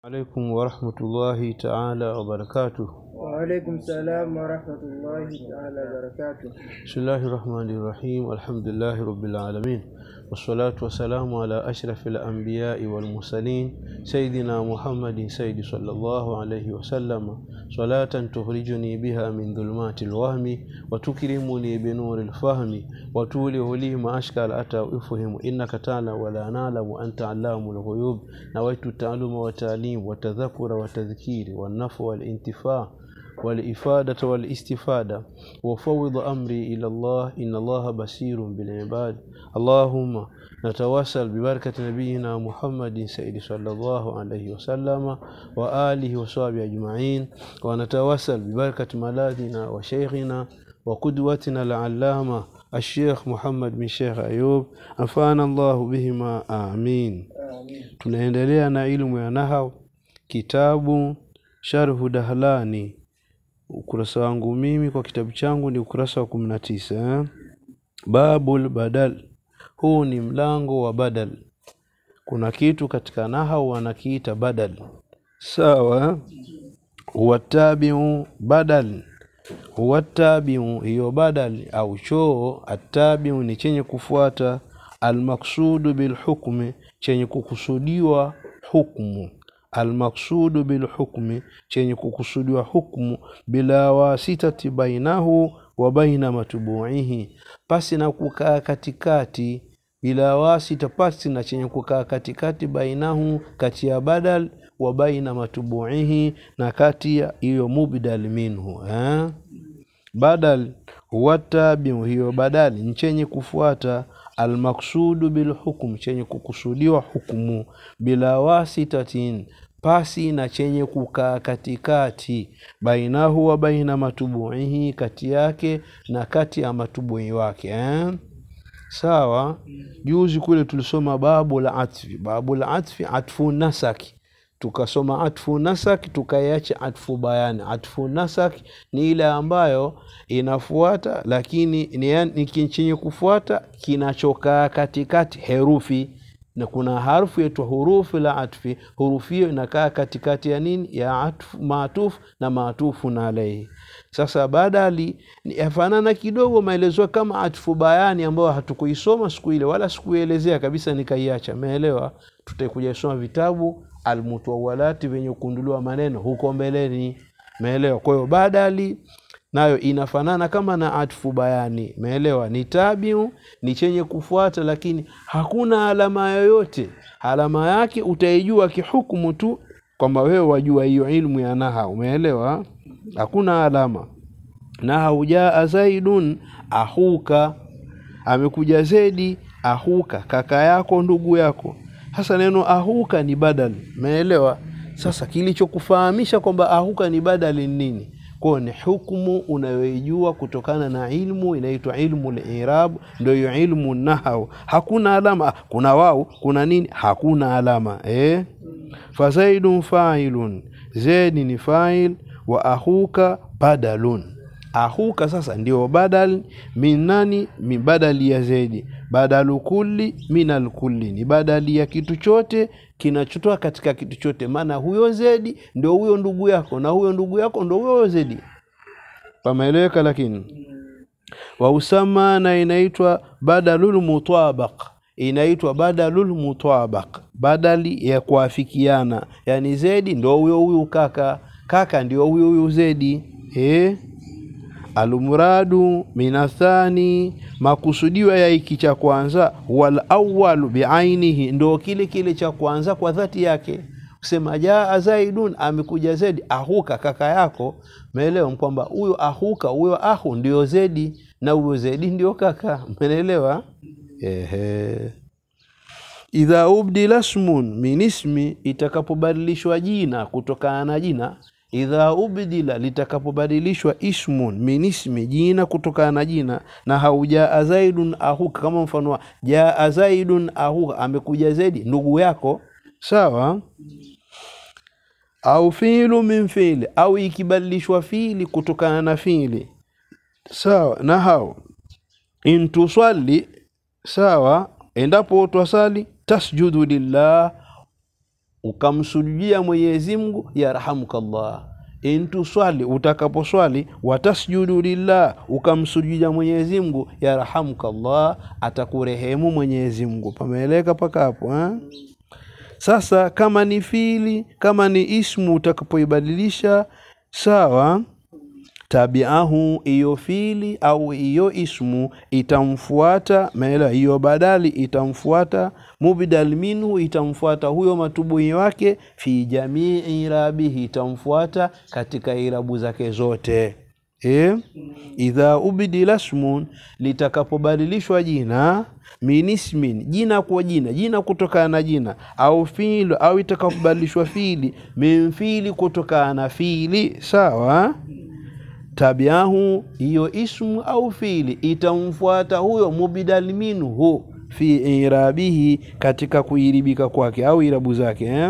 عليكم ورحمة الله تعالى وبركاته. وعليكم السلام ورحمة الله تعالى وبركاته. بسم الله الرحمن الرحيم. الحمد لله رب العالمين، والصلاة والسلام على أشرف الأنبياء والمرسلين سيدنا محمد سيد صلى الله عليه وسلم، صلاة تخرجني بها من ظلمات الوهم وتكرمني بنور الفهم وتوله لي ما أشكال أتى أفهم إنك تعلم ولا نعلم وأنت علام الغيوب. نويت التعلم والتعليم والتذكر والتذكير والنفع والانتفاع والإفادة والاستفادة، وفوض أمري إلى الله إن الله بصير بالعباد. اللهم نتواصل ببركة نبينا محمد سيد صلى الله عليه وسلم وآله وصحبه أجمعين، ونتواصل ببركة ملاذنا وشيخنا وقدوتنا العلامة الشيخ محمد بن شيخ أيوب، أنفعنا الله بهما آمين. tunaendelea na ilmu ya nahau, kitabu sharhu Dahlani. Ukurasa wangu mimi kwa kitabu changu ni ukurasa wa 19. Babul badal, huu ni mlango wa badal. Kuna kitu katika nahau wanakiita badal, sawa. Watabiu badal, watabiu hiyo badal au choo. Atabiu ni chenye kufuata, almaksudu bil hukmi chenye kukusudiwa hukumu, almaksudu bil hukmi chenye kukusudiwa hukumu, bila wasitati bainahu wa baina matbu'ihi, pasi na kukaa katikati, bila wasita pasi na chenye kukaa katikati, bainahu kati ya badal wa baina matbu'ihi na kati ya hiyo mubdal minhu. Badal watabiu hiyo badali ni chenye kufuata, almaksudu bil hukm chenye kukusudiwa hukumu, bila wasitatin pasi na chenye kukaa katikati, bainahu wa baina matbu'ihi kati yake na kati ya matbu'i wake. Sawa. Juzi kule tulisoma babul atfi, babul atfi atfu nasaki, tukasoma atfu nasaki tukaiacha atfu bayani. Atfu nasaki ni ile ambayo inafuata lakini ni chenye kufuata kinachokaa katikati herufi, na kuna harfu yetu hurufu la atfi. Hurufi hiyo inakaa katikati ya nini? Ya atfu, maatufu na maatufu na alayhi. Sasa badali yafanana kidogo maelezo kama atfu bayani ambayo hatukuisoma siku ile wala sikuelezea kabisa nikaiacha. Umeelewa? Tutakuja kusoma vitabu almutawalati venye kunduliwa maneno huko mbeleni. Umeelewa? Kwa hiyo badali nayo inafanana kama na atfu bayani. Umeelewa? Ni tabiu, ni chenye kufuata lakini hakuna alama yoyote. Alama yake utaijua kihukumu tu kwamba wewe wajua hiyo ilmu ya naha. Umeelewa? Hakuna alama. Na jaa Zaidun ahuka, amekuja Zaidi ahuka, kaka yako, ndugu yako. Hasa neno ahuka ni badal. Umeelewa? Sasa kilichokufahamisha kwamba ahuka ni badal ni nini? Kwa ni hukumu unayojua kutokana na ilmu inaitwa ilmu al-i'rab, ndio hiyo ilmu nahau. Hakuna alama, kuna wao, kuna nini? Hakuna alama. Fa Zaidun fa'ilun, Zaid ni fa'il, wa ahuka badalun. Ahuka sasa ndio badal minani, min badali ya Zaidi. Badalu kulli minal kulli, ni badali ya kitu chote kinachotoa katika kitu chote. Maana huyo Zaidi ndio huyo ndugu yako na huyo ndugu yako ndio huyo Zaidi. Pameeleweka? Lakini wa usama na inaitwa badalul mutabaq, inaitwa badalul mutabaq, badali ya kuafikiana. Yani Zaidi ndio huyo kaka, kaka ndio huyo Zaidi. Almuradu minathani, makusudiwa ya hiki cha kwanza, wal awwalu biainihi, ndo kile cha kwanza kwa dhati yake. Kusema jaa Zaidun, amekuja Zaidi, ahuka kaka yako. Umeelewa kwamba huyo ahuka, huyo ahu ndio Zaidi na huyo Zaidi ndio kaka. Umeelewa? Idha ubdila ismun min ismi, itakapobadilishwa jina kutokana na jina. Idha ubdila, litakapobadilishwa ismun min ismi, jina kutokana na jina. Na haujaa Zaidun ahuka, kama mfano wa jaa Zaidun ahuka, amekuja Zaidi ndugu yako. Sawa. Au fi'lu min fi'li, au ikibadilishwa fi'li kutokana na fi'li. Sawa. Na hao intusali, sawa, endapo twasali, tasjudu lillah, ukamsujudia Mwenyezi Mungu, yarhamukallah. Intu swali, utakaposwali, watasjudu lillah, ukamsujudia Mwenyezi Mungu, yarhamukallah, atakurehemu Mwenyezi Mungu. Pameeleka paka hapo Sasa kama ni fiili, kama ni ismu, utakapoibadilisha sawa, tabiahu, iyo fiili au iyo ismu itamfuata, maela iyo badali itamfuata, mubidal minhu itamfuata huyo matubuhi wake, fi jamii irabihi itamfuata katika irabu zake zote. Idha ubidila ismun, litakapobadilishwa jina, minismin, jina kwa jina, jina kutokana na jina, au fiili, au itakapobadilishwa fiili, min fiili kutokana na fiili, sawa, tabiahu, hiyo ismu au fiili itamfuata huyo mubidal minhu fi irabihi, katika kuiribika kwake au irabu zake.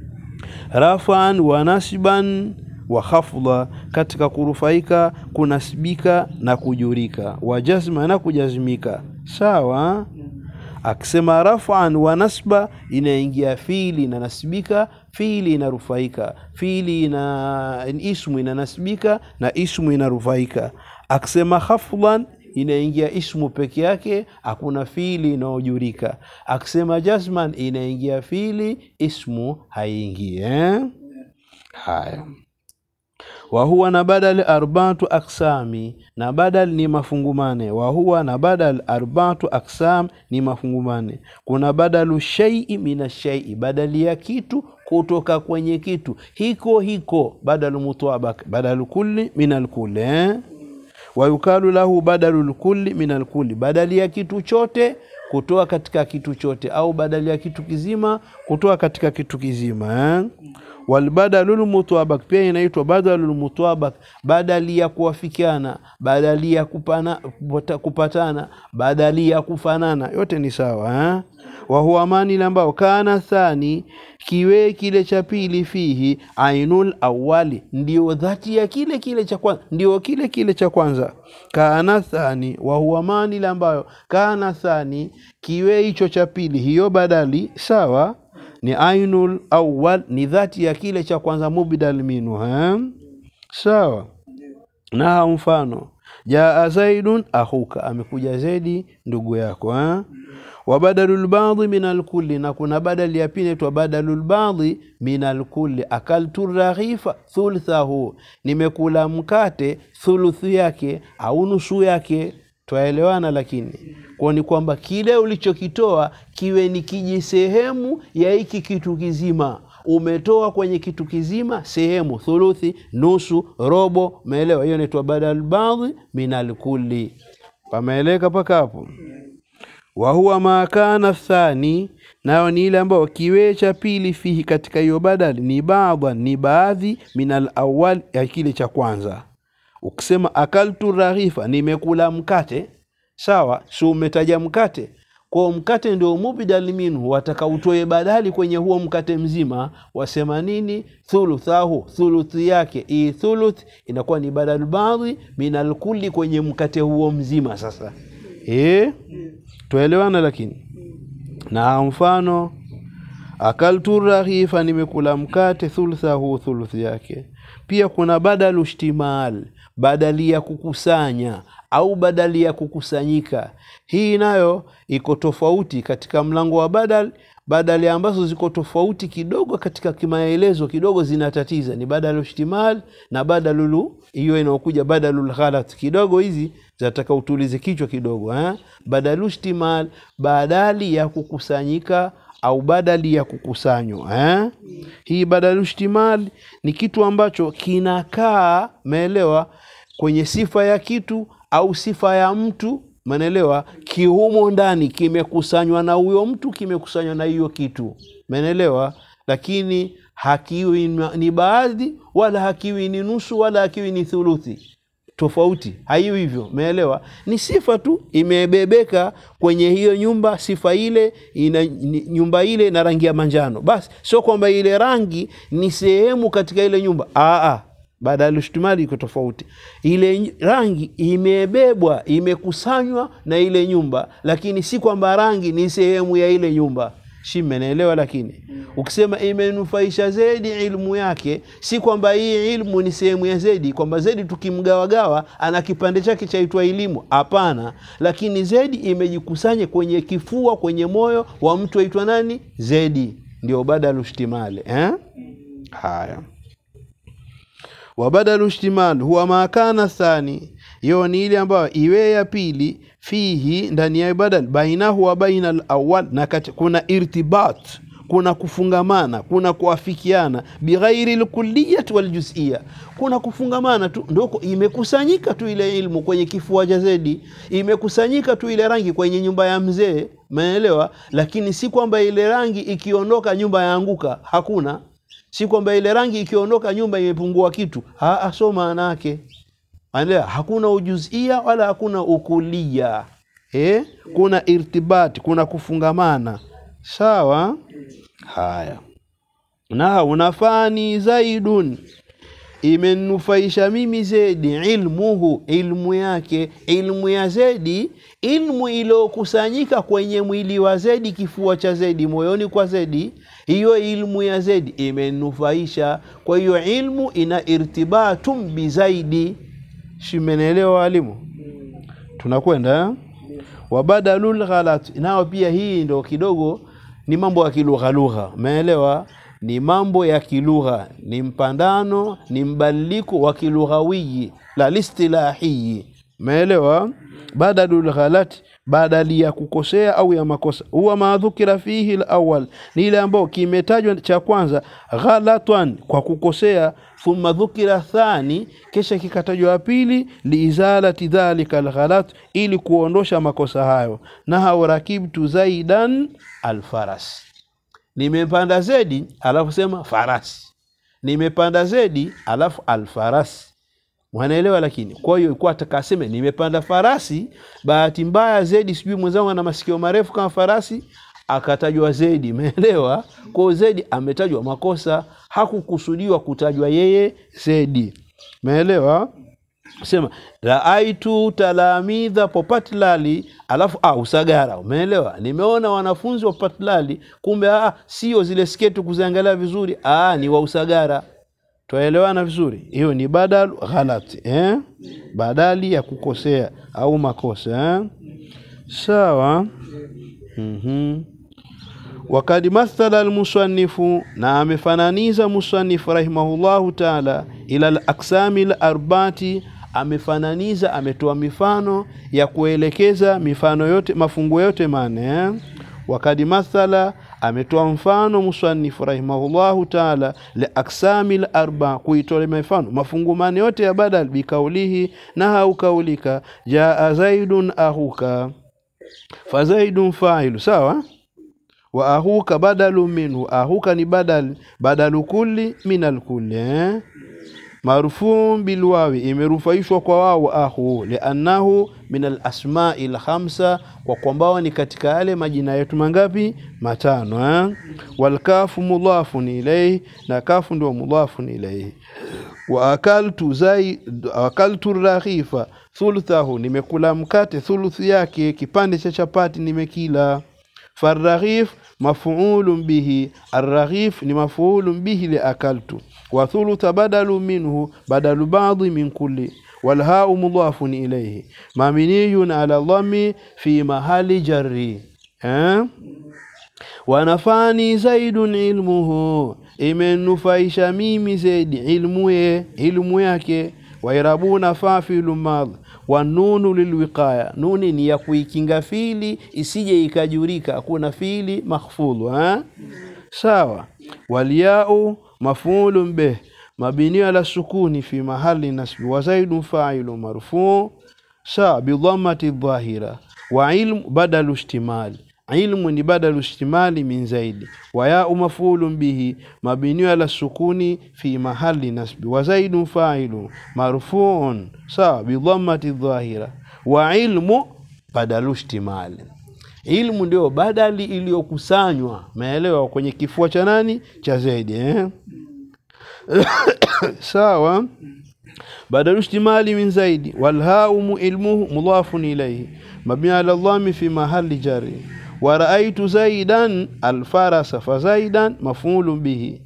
Rafan wa nasban wa khafdha, katika kurufaika, kunasibika na kujurika, wa jazma na kujazmika, sawa. Akisema raf'an wa nasba, inaingia fiili na nasibika, fiili inarufaika, fiili na ismu inanasibika na ismu inarufaika. Akisema khafdhan, inaingia ismu peke yake, hakuna fiili inaojurika. Akisema jazman, inaingia fiili, ismu haingii. Haya. Wa huwa na badal arba'atu aqsami, na badal ni mafungumane. Wa huwa na badal arba'atu aqsam, ni mafungumane. Kuna badalu shay'i mina shay'i, badali ya kitu kutoka kwenye kitu, hiko badalu mutawabak, badalu kulli minal kulli. Wa yukalu lahu badalul kulli minal kulli, badali ya kitu chote kutoa katika kitu chote, au badali ya kitu kizima kutoa katika kitu kizima. Wal badalul mutawabak, pia inaitwa badalul mutawabak, badali ya kuafikiana, badali ya kupatana, badali ya kufanana, yote ni sawa. Wa huwa mani ambao kana thani, kiwe kile cha pili, fihi ainul awali, ndio dhati ya kile cha kwanza, ndio kile cha kwanza. Kana thani, wa huwa mani ambao kana thani, kiwe hicho cha pili, hiyo badali, sawa, ni ainul awwal, ni dhati ya kile cha kwanza, mubidal minhu, sawa. Na mfano, jaa zaidun akhuka, amekuja Zaidi ndugu yako. Wa badalul ba'dhi minal kulli, na kuna badali ya pili inaitwa badalul ba'dhi minal kulli. Akaltu raghifa thulthahu, nimekula mkate thuluthu yake au nusu yake. Twaelewana? Lakini kwa ni kwamba kile ulichokitoa kiwe ni kijisehemu ya hiki kitu kizima. Umetoa kwenye kitu kizima sehemu, thuluthi, nusu, robo, umeelewa? Hiyo inaitwa badal ba'dhi minal kulli. Pameeleka paka hapo? Wa huwa ma kana thani, nao ni ile ambao kiwe cha pili, fihi katika hiyo badali, ni ba'dhan, ni baadhi, minal awwal, ya kile cha kwanza. Ukisema akaltu raghifa, nimekula mkate, sawa, so umetaja mkate, kwa mkate ndio mubidal minhu, wataka utoe badali kwenye huo mkate mzima, wasema nini? Thuluthahu, thuluthi yake. Hii thuluth inakuwa ni badal ba'dhi minal kulli kwenye mkate huo mzima. Sasa tuelewana? Lakini na mfano, akaltu raghifa, nimekula mkate, thuluthahu, thuluthi yake. Pia kuna badalu ishtimal, badali ya kukusanya au badali ya kukusanyika. Hii nayo iko tofauti katika mlango wa badali ambazo ziko tofauti kidogo katika kimaelezo, kidogo zinatatiza, ni badalu ishtimal na badalulu, hiyo inaokuja badalul ghalat. Kidogo hizi zataka utulize kichwa kidogo. Badalu ishtimal, badali ya kukusanyika au badali ya kukusanywa. Hii badalu ishtimal ni kitu ambacho kinakaa, umeelewa, kwenye sifa ya kitu au sifa ya mtu, umeelewa, kihumo ndani kimekusanywa na huyo mtu, kimekusanywa na hiyo kitu, umeelewa, lakini hakiwi ni baadhi, wala hakiwi ni nusu, wala hakiwi ni thuluthi. Tofauti, haiwi hivyo, umeelewa? Ni sifa tu imebebeka kwenye hiyo nyumba, sifa ile nyumba ile na rangi ya manjano, basi sio kwamba ile rangi ni sehemu katika ile nyumba. Badala ishtimali iko tofauti. Ile rangi imebebwa, imekusanywa na ile nyumba, lakini si kwamba rangi ni sehemu ya ile nyumba. Si mmeelewa? Lakini ukisema imenufaisha zaidi ilmu yake, si kwamba hii ilmu ni sehemu ya zaidi, kwamba zaidi tukimgawagawa ana kipande chake chaitwa elimu. Hapana, lakini zaidi imejikusanya kwenye kifua, kwenye moyo wa mtu aitwa nani? Zaidi. Ndio badalu ishtimali. Haya. Wa badalu ishtimal huwa ma kana thani, hiyo ni ile ambayo iwe ya pili, fihi ndani ya badal, bainahu wa baina al-awwal, na kuna irtibat, kuna kufungamana, kuna kuafikiana, bighairi al-kulliyat wal-juz'iyya, kuna kufungamana tu, ndio imekusanyika tu ile ilmu kwenye kifua cha zaidi, imekusanyika tu ile rangi kwenye nyumba ya mzee, umeelewa? Lakini si kwamba ile rangi ikiondoka nyumba yaanguka, hakuna. Si kwamba ile rangi ikiondoka nyumba imepungua kitu. So maana yake. Anaelewa, hakuna ujuzia wala hakuna ukulia. Kuna irtibati, kuna kufungamana. Sawa? Haya. Na unafani zaidun, imenufaisha mimi zaidi ilmuhu, ilmu yake, ilmu ya zaidi, ilmu iliyokusanyika kwenye mwili wa zaidi, kifua cha zaidi, moyoni kwa zaidi, hiyo ilmu ya zaidi imenufaisha. Kwa hiyo ilmu ina irtibatum bi zaidi. Shimenelewa walimu? Tunakwenda wa badalul ghalat, nao pia hii ndio kidogo ni mambo ya kilugha. Umeelewa? Ni mambo ya kilugha, ni mpandano, ni mbadiliko wa kilughawi la listilahi. Umeelewa? Badalul ghalat, badali ya kukosea au ya makosa, huwa madhukira fihi al-awwal, ni ile ambayo kimetajwa cha kwanza ghalatan, kwa kukosea, thumma dhukira thani, kisha kikatajwa pili liizalati dhalika al-ghalat, ili kuondosha makosa hayo. Na rakibtu zaidan al-faras, nimepanda zaidi alafu sema farasi, nimepanda zaidi alafu al-faras. Wanaelewa? Lakini kwa hiyo ilikuwa atakaseme nimepanda farasi, bahati mbaya zaidi sijui mwenzangu ana masikio marefu kama farasi, akatajwa zaidi. Umeelewa? Kwa zaidi ametajwa makosa, hakukusudiwa kutajwa yeye zaidi. Umeelewa? Sema raaitu talamidha popatlali alafu usagara. Umeelewa? Nimeona wanafunzi wa patlali, kumbe sio zile sketi kuziangalia vizuri, ni wa usagara. Tuelewana vizuri? Hiyo ni badal ghalat, badali ya kukosea au makosa. Sawa? Wakad mathala al-musannifu, na amefananiza musannif rahimahullahu ta'ala ila al-aqsami al-arbati, amefananiza, ametoa mifano ya kuelekeza mifano yote, mafungu yote mane. Wakad mathala, ametoa mfano musannif rahimahullahu ta'ala li aqsamil arba, kuitolea mifano mafungu mane yote ya badal, bikaulihi, na au kaulika, jaa zaidun ahuka, fa zaidun fa'ilu. Sawa? Wa ahuka badalu minhu, ahuka ni badalu kulli minal kulli. Marfu'un bil wawi, imerufaishwa kwa wao ahu, li'annahu min al-asma'i al-khamsa, kwa kwamba ni katika yale majina yetu mangapi? Matano. Wal kafu mudhafun ilayhi, na kafu ndio mudhafun ilayhi. Wa akaltu raghifa thuluthahu, nimekula mkate thuluthi yake, kipande cha chapati nimekila. Farraghif maf'ulun bihi, arraghif ni maf'ulun bihi li akaltu, wa thulutha badalu minhu, badalu ba'dhi min kulli, wal ha'u mudhafun ilayhi, mabniyun ala dhammi fi mahali jarri. Wa nafani zaidun ilmuhu, imenufaisha mimi zaidi ilmu yake. Wa irabuna fa'ilun madh, wa nunu lilwiqaya, nuni ni ya kuikinga fili isije ikajurika, kuna fili mahfudhu. Sawa? Wal ya'u maf'ulun bih, mabni ala sukuni fi mahali nasb, wa zaidun fa'ilun marfu'. Sawa? Bi dhammati dhahira. Wa ilmu badalu ishtimali, ilmu ni badalu ishtimali min zaidi. Wa ya'u maf'ulun bihi, mabni ala sukuni fi mahali nasb, wa zaidun fa'ilun marfu'un. Sawa? Bi dhammati dhahira. Wa ilmu badalu ishtimali, ilmu ndio badali iliyokusanywa, maelewa, kwenye kifua cha nani? Cha zaidi. Sawa? badalu ishtimali min zaidi. Wal ha'u ilmuhu mudhafun ilayhi, mabni ala dhammi fi mahali jarri. wa raaitu zaidan alfarasa fa zaidan maf'ulun bihi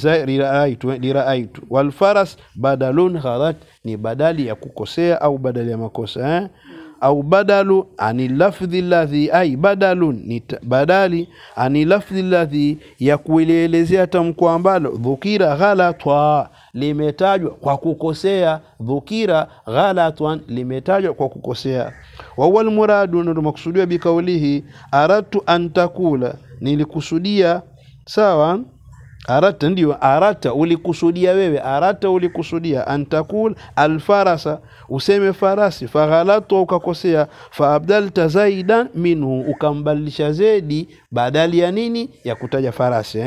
liraaitu wal faras badalun ghalat ni badali ya kukosea au badali ya makosa au badalu ani lafdhi alladhi ay badalun ni badali ani lafdhi alladhi ya kuelezea tamko ambalo dhukira ghalatwa limetajwa kwa kukosea dhukira ghalatwan limetajwa kwa kukosea wa huwa muradu ndo maksudia bikaulihi aratu an takula nilikusudia sawa arata ndio arata ulikusudia wewe arata ulikusudia antakul alfarasa useme farasi faghalatu ukakosea fa abdalta zaidan minhu ukambalisha zaidi badali ya nini ya kutaja farasi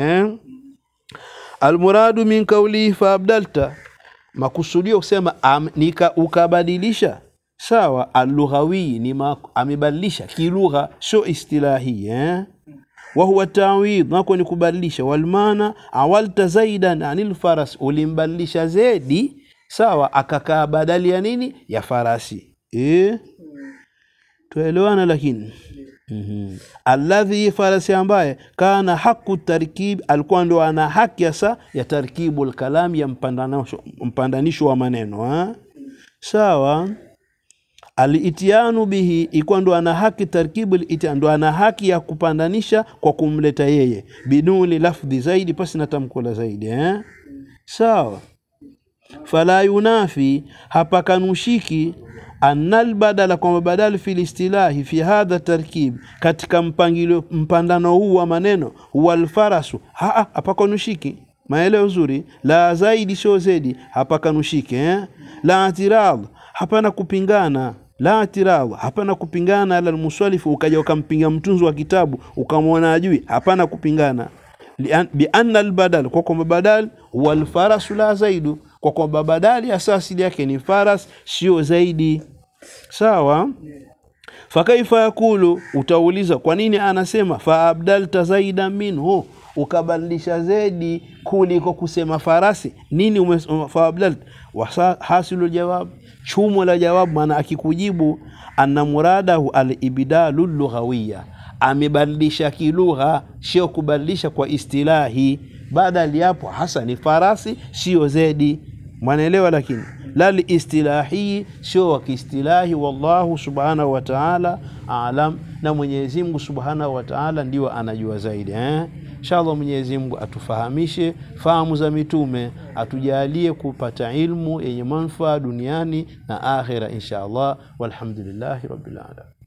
almuradu min qawli fa abdalta makusudio kusema ukabadilisha sawa alughawi ni amebadilisha kilugha sio istilahi wa huwa ta'wid nako ni kubadilisha wal maana awalta zaidan anil faras ulimbadilisha zaidi sawa akakaa badali ya nini ya farasi tuelewana lakini alladhi farasi ambaye kana haqqu tarkib alikuwa ndo ana haki ya tarkibul kalam ya mpandanisho wa maneno sawa al-ityanu bihi iko ndo ana haki tarkibul ityan ndo ana haki ya kupandanisha kwa kumleta yeye biduni lafdhi zaidi pasi na tamko la zaidi sawa fala yunafi hapa kanushiki annal badala kwa badal fil istilahi fi hadha tarkib katika mpangilio mpandano huu wa maneno wal farasu hapa kanushiki maelezo uzuri la zaidi sio zaidi hapa kanushiki la atirad hapana kupingana la atirad hapana kupingana ala almusalifu ukaja ukampinga mtunzi wa kitabu ukamwona ajui hapana kupingana bi anna albadal kwa badal wal farasu la zaidu kwa badali asasi yake ni faras sio zaidi sawa fakaifa yakulu utauliza kwa nini anasema fa abdalta zaida minhu ukabadilisha zaidi kuliko kusema farasi nini fa abdalta hasilu jawab chumo la jawab maana akikujibu anna muradahu al-ibdalu lughawiyya amebadilisha kilugha sio kubadilisha kwa istilahi badali hapo hasa ni farasi sio zaidi mwanaelewa lakini la istilahi sio wa kiistilahi wallahu subhanahu wa ta'ala aalam na Mwenyezi Mungu subhanahu wa ta'ala ndio anajua zaidi inshallah Mwenyezi Mungu atufahamishe fahamu za mitume atujalie kupata ilmu yenye manufaa duniani na akhera inshallah walhamdulillahi rabbil alamin